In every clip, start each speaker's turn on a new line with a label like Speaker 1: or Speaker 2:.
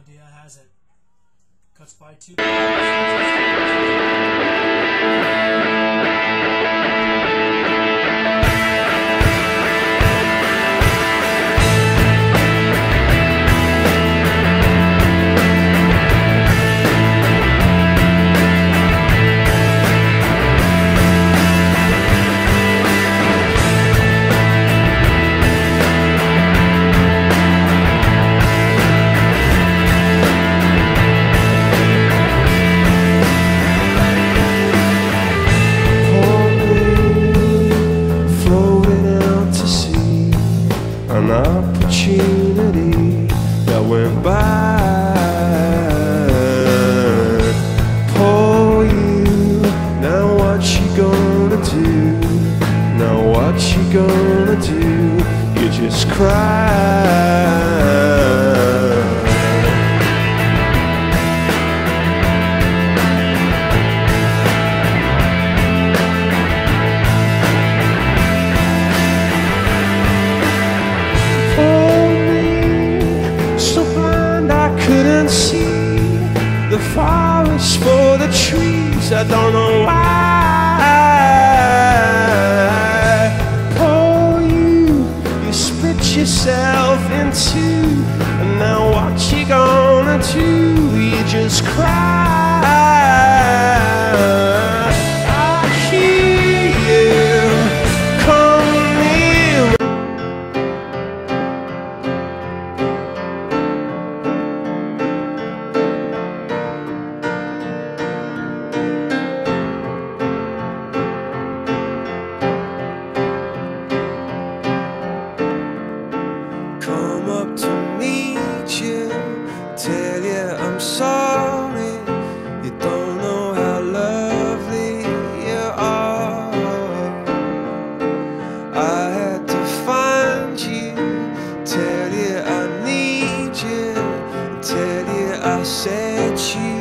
Speaker 1: idea has it. Cuts by two.
Speaker 2: An opportunity that went by. Poor you, now what you gonna do? Now what you gonna do? You just cry. Couldn't see the forest for the trees. I don't know why. Oh, you split yourself in two, and now what you gonna do? You just cry. I hear you coming. Come up to meet you, tell you I'm sorry. You don't know how lovely you are. I had to find you, tell you I need you, tell you I set you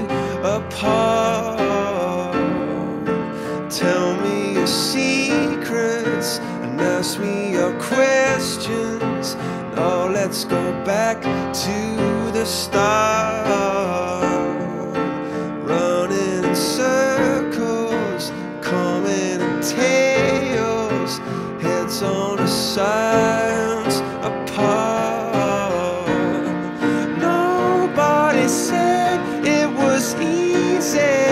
Speaker 2: apart. Tell me your secrets and ask me your questions. Oh, let's go back to the start. Running in circles, coming in tails, heads on the sides apart. Nobody said it was easy.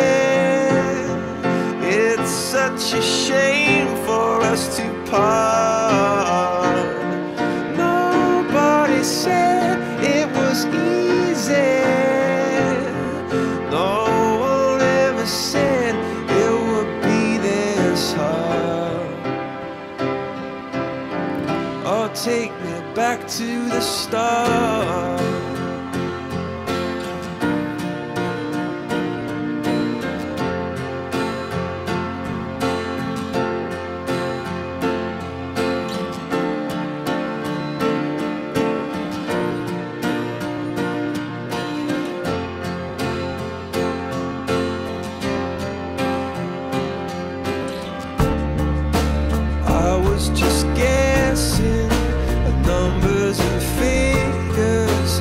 Speaker 2: It's such a shame for us to part. Said it was easy. No one ever said it would be this hard. Oh, take me back to the start. Just guessing at numbers and figures.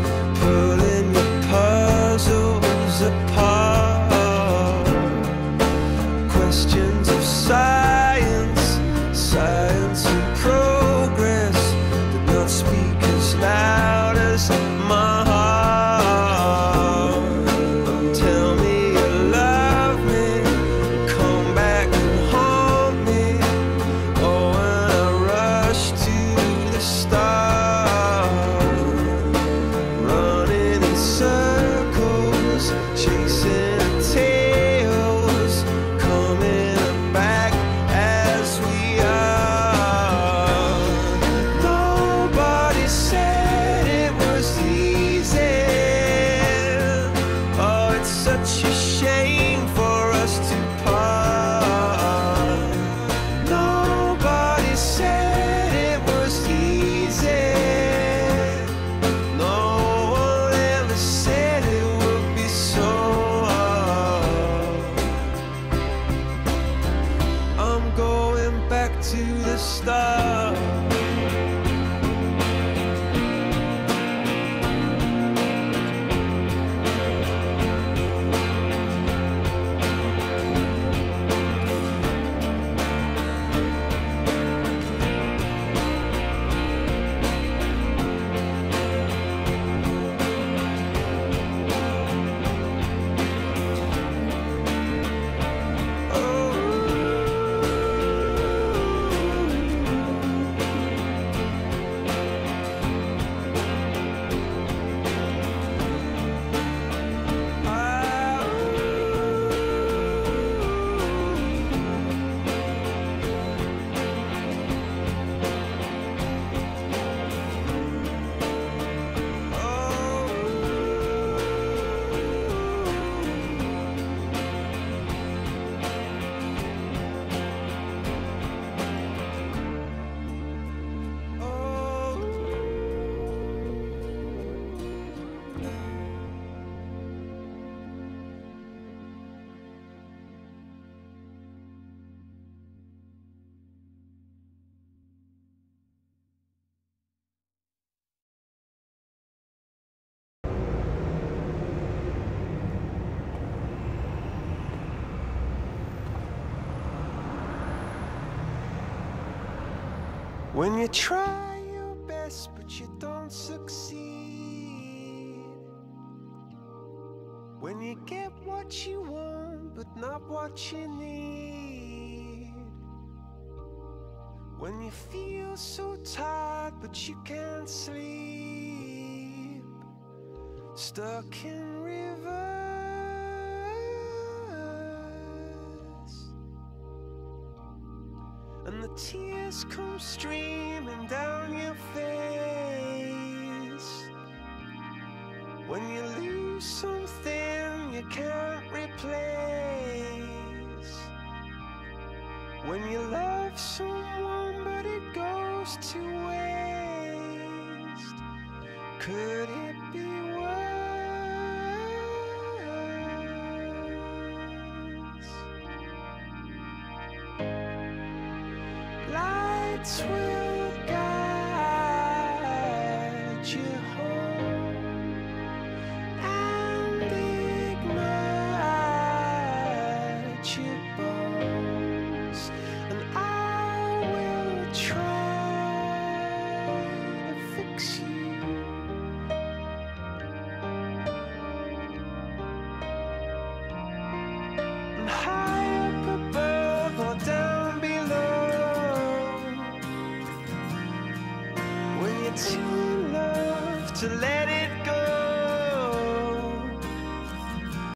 Speaker 2: When you try your best but you don't succeed, when you get what you want but not what you need, when you feel so tired but you can't sleep, stuck in reverse, and the tears come streaming down your face, when you lose something you can't replace, when you love someone but it goes to waste, could it be worse? Lights will